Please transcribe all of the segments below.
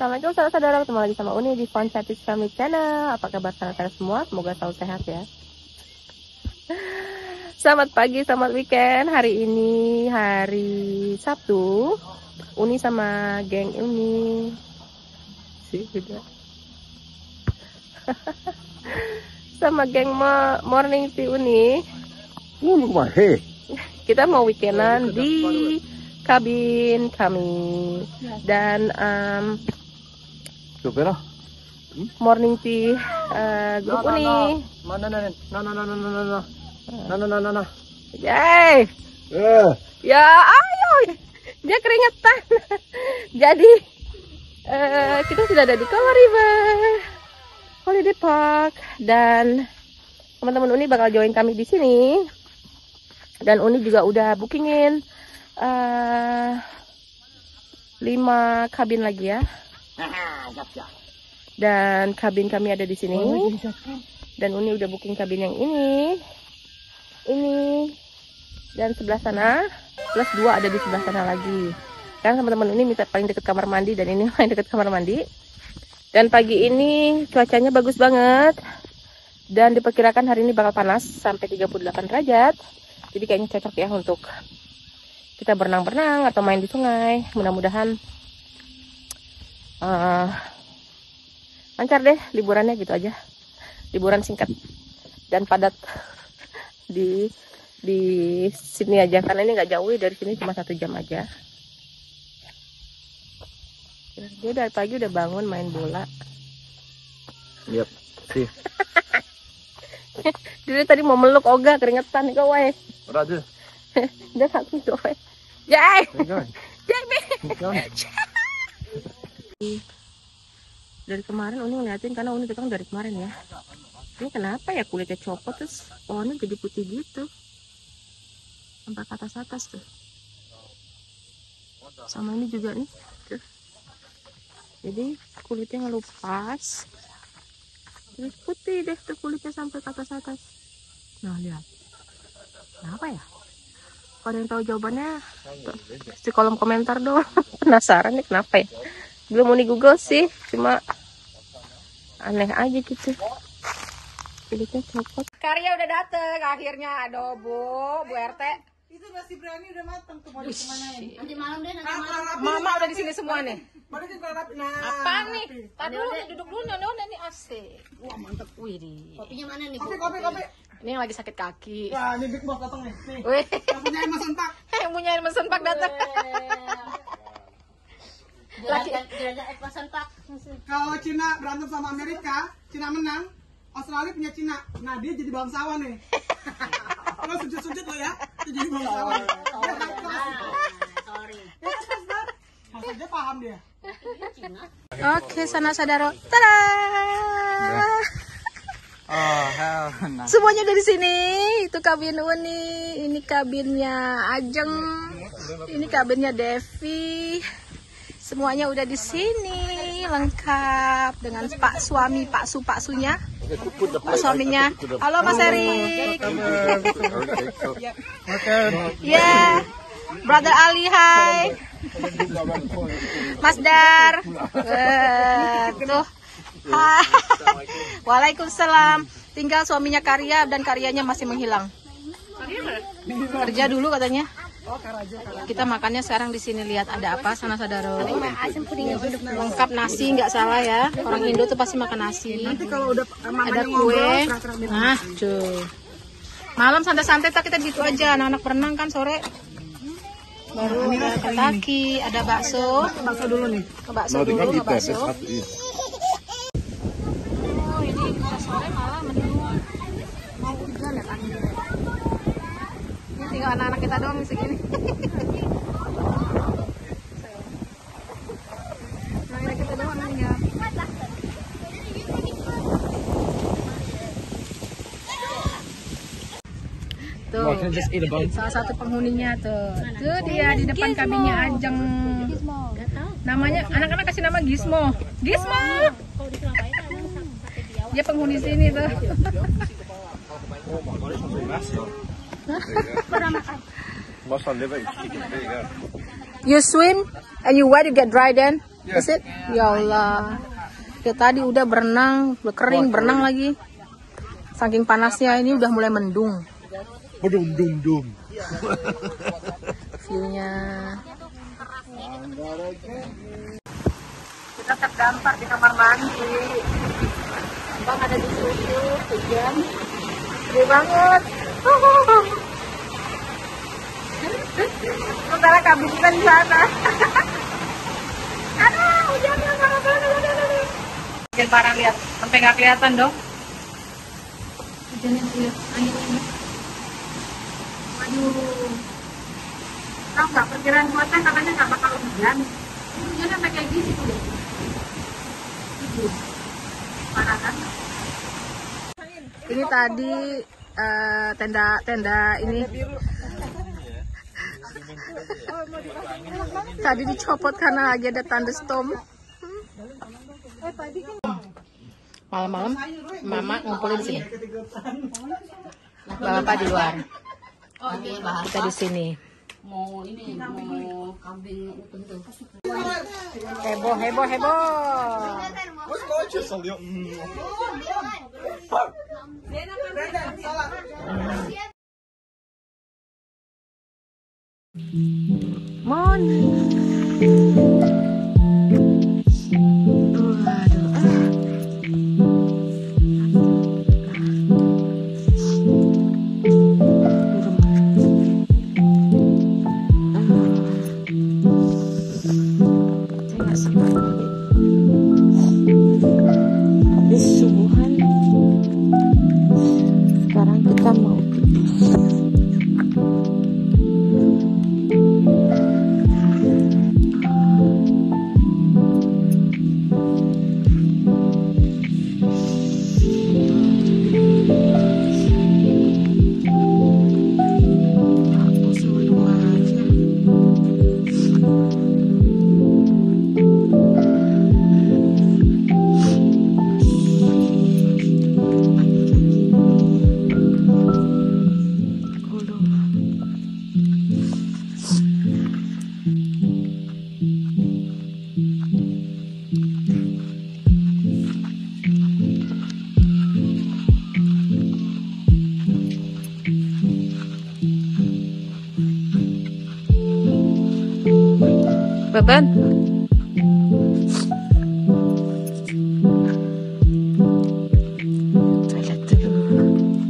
Assalamualaikum saudara-saudara, ketemu lagi sama Uni di Fun Chatting Family Channel. Apa kabar saudara semua? Semoga selalu sehat ya. Selamat pagi, selamat weekend. Hari ini hari Sabtu. Uni sama geng Uni sih juga. Sama geng morning si Uni. Kita mau weekendan di kabin kami dan morning tea grup Uni. Yay! Ya, ayo. Dia keringetan. Jadi kita sudah ada di Kawa River Holiday Park dan teman-teman Uni bakal join kami di sini. Dan Uni juga udah bookingin 5 kabin lagi ya. Dan kabin kami ada di sini. Dan Uni udah booking kabin yang ini, dan sebelah sana. Plus 2 ada di sebelah sana lagi. Kan teman-teman ini minta paling dekat kamar mandi dan ini paling dekat kamar mandi. Dan pagi ini cuacanya bagus banget. Dan diperkirakan hari ini bakal panas sampai 38 derajat. Jadi kayaknya cocok ya untuk kita berenang-berenang atau main di sungai. Mudah-mudahan lancar deh liburannya gitu aja. Liburan singkat dan padat di sini aja karena ini nggak jauh dari sini, cuma 1 jam aja. Dia dari pagi udah bangun main bola. Yep, sih. Dia tadi mau meluk Oga keringetan nih kowe. Ora deh. Dia satu kowe. Jai. Jai. Dari kemarin Uni ngeliatin karena Uni ketemu dari kemarin ya. Ini kenapa ya kulitnya copot terus pohonnya jadi putih gitu. Sampai ke atas tuh. Sama ini juga nih. Tuh. Jadi kulitnya ngelupas. Terus putih deh tuh kulitnya sampai ke atas. Nah lihat. Kenapa ya? Kalau ada yang tahu jawabannya tuh, di kolom komentar dong. Penasaran nih kenapa ya? Belum Uni Google sih, cuma aneh aja gitu. Kulitnya copot. Karya udah dateng akhirnya. Aduh Bu RT. Itu nasi berani udah matang tuh, mau dikemanain? Nanti malam deh, nanti malam. Mama udah di sini semua nih. Baru kita rapi. Nah, Apa nih? Tadi dulu duduk dulu nona ini asik. wah mantep. Wih di. Kopinya mana nih? Kopi. Ini yang lagi sakit kaki. Wah, ini Big Boss datang nih. Nih. Wih. Yang punya mesin pak. Yang punya mesin pak datang. Jelajah ekpasan pak. Kalau Cina berantem sama Amerika, Cina menang, Australia punya Cina. Nah, dia jadi bangsawan nih. Kalau sujud-sujud lo ya, dia jadi bangsawan. Sorry. Maksudnya paham dia. Oke, sana sadaro. Tada! Oh, hell no. Semuanya dari sini. Itu kabin Uni, ini kabinnya Ajeng, ini kabinnya Devi. Semuanya udah di sini, lengkap dengan Pak suami, Pak Sunya. Pak suaminya. Halo Mas Erik. Ya, Brother Ali, hai. Mas Dar. Tuh. Hai. Waalaikumsalam. Tinggal suaminya Karya dan Karyanya masih menghilang. Kerja dulu katanya. Kita makannya sekarang di sini, lihat ada apa sana saudara. Lengkap nasi nggak salah ya. Orang Indo tuh pasti makan nasi. Nanti kalau udah Ada kue. Nah, cuy. Malam santai-santai kita gitu aja. Anak-anak berenang kan sore. Baru ada kaki, ada bakso. bakso dulu nih. Ke bakso dulu, ke bakso. Oh, ini udah sore malah mendung. Mau hujan ya angin. Ini tinggal anak-anak kita doang di sini. Anak-anak kita doang tinggal. Tuh, salah satu penghuninya tuh. Tuh dia di depan kabinnya Ajeng. Namanya, anak-anak kasih nama Gizmo. Gizmo! Dia penghuni sini tuh. You swim and you wet, you get dry then? Is it? Ya Allah. Ya tadi udah berenang, udah kering, berenang lagi. Saking panasnya ini udah mulai mendung. Bedum-dum-dum. View-nya. Kita terdampar di kamar mandi. Bang ada di situ, hujan. Gede banget. Sementara kami kita di sana. Aduh, hujannya parah banget. Hujan parah, lihat. Sampai nggak kelihatan dong. Hujannya lihat, anginnya. Waduh. Tahu nggak perkiraan cuaca katanya nggak bakal hujan. Hujan sampai kayak gitu deh. Itu. Parah kan? Ini tadi tenda ini. Tadi dicopot karena lagi ada thunderstorm. Malam-malam mama ngumpulin di sini. Bapak di luar. Oh, ini bahas Kita di sini. mau ini mau kambing utuh tuh. Heboh, heboh, heboh. Habis subuhan. Sekarang kita mau Baban. Toilet dulu.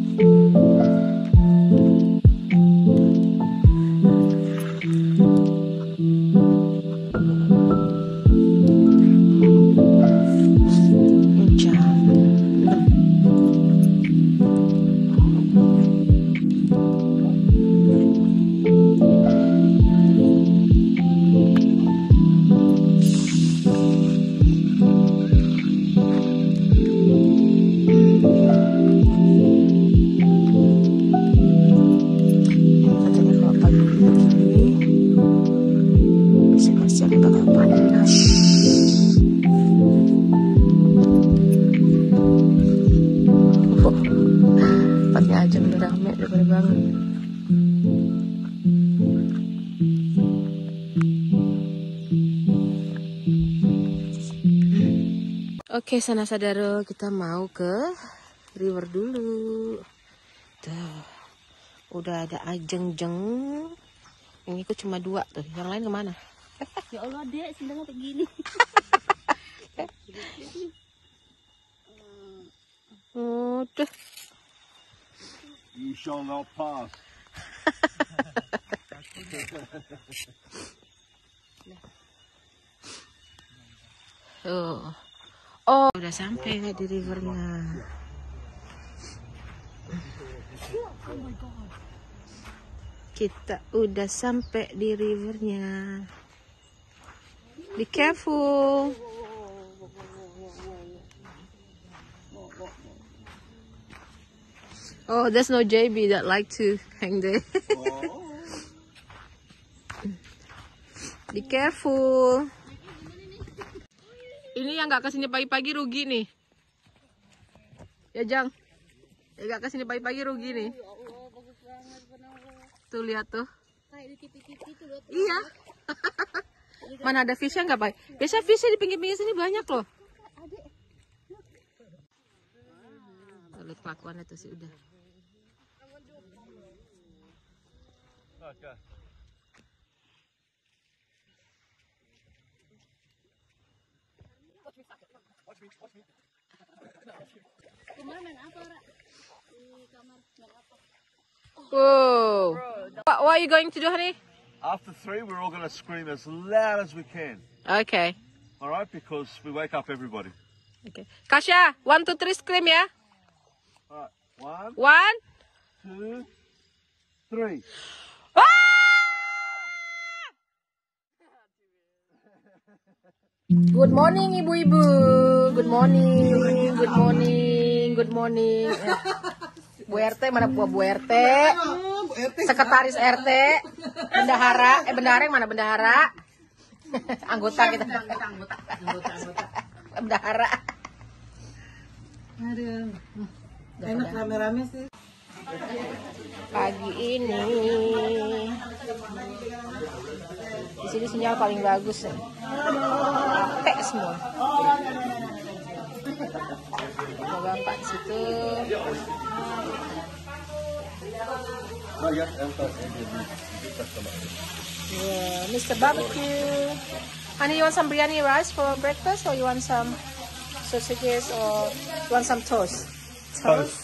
Katanya kalau pagi ini siang bakal panas. Pagi aja udah rame, udah pada bangun. Oke, sana saudara, kita mau ke river dulu. Tuh, udah ada ajeng-jeng. Yang ikut cuma 2 tuh, yang lain kemana? Ya Allah, Dek, sendalnya begini. Udah. You shall not pass. Oh, udah sampai di rivernya. Kita udah sampai di rivernya. Be careful. Oh, there's no JB that like to hang there. Be careful. Ini yang nggak kesini pagi-pagi rugi nih. Ya Jang, yang nggak kesini pagi-pagi rugi nih. Tuh lihat tuh. Kayak di TV-TV tuh. Iya. Mana ada fishnya nggak, Pak? Biasa fishnya di pinggir-pinggir sini banyak loh. Lihat kelakuannya tuh sih udah. Okay. Whoa. What are you going to do, honey? After 3, we're all going to scream as loud as we can. Okay. All right, because we wake up everybody. Okay. Kasha, 1, 2, 3, scream ya. All right, 1, 1. 2, 3. Good morning, ibu-ibu. Good morning. Good morning. Good morning. Bu RT mana Bu RT? Sekretaris RT. Bendahara. Bendahara yang mana bendahara? Anggota kita. Bendahara. Aduh. Enak rame-rame sih. Pagi ini di sini sinyal paling bagus ya. Capek semua. Ada bapak di situ. Yeah, Mr. Barbecue. Honey, you want some biryani rice for breakfast, or you want some sausages, or you want some toast? Toast.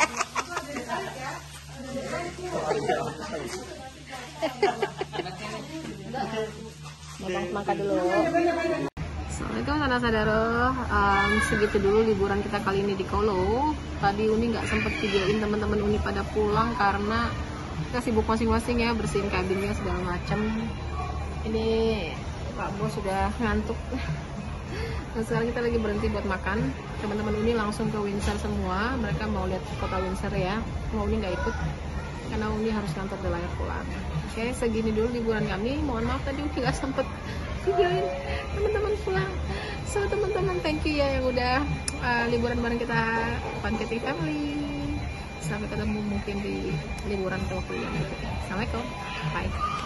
Makan dulu. Assalamualaikum saudara-saudara. Segitu dulu liburan kita kali ini di Kolo. Tadi Uni nggak sempet videoin teman-teman Uni pada pulang karena kita sibuk masing-masing ya, bersihin kabinnya segala macam. Ini Pak Bos sudah ngantuk. Nah, sekarang kita lagi berhenti buat makan. Teman-teman Uni langsung ke Windsor semua. Mereka mau lihat kota Windsor ya. Mau Uni nggak ikut karena Uni harus ngantor di layar pulang. Oke, segini dulu liburan kami. Mohon maaf tadi Uni nggak sempet videoin teman-teman pulang. So teman-teman, thank you ya yang udah liburan bareng kita Pancake Family. Sampai ketemu mungkin di liburan ke waktu yang berikutnya. Assalamualaikum, bye.